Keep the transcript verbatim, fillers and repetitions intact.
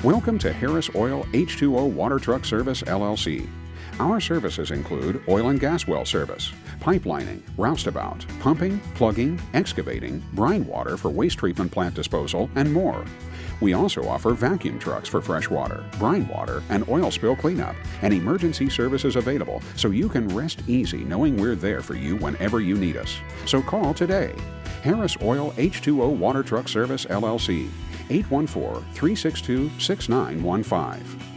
Welcome to Harris Oil H two O Water Truck Service, L L C. Our services include oil and gas well service, pipelining, roustabout, pumping, plugging, excavating, brine water for waste treatment plant disposal, and more. We also offer vacuum trucks for fresh water, brine water, and oil spill cleanup, and emergency services available so you can rest easy knowing we're there for you whenever you need us. So call today. Harris Oil H two O Water Truck Service, L L C, eight one four, three six two, six nine one five.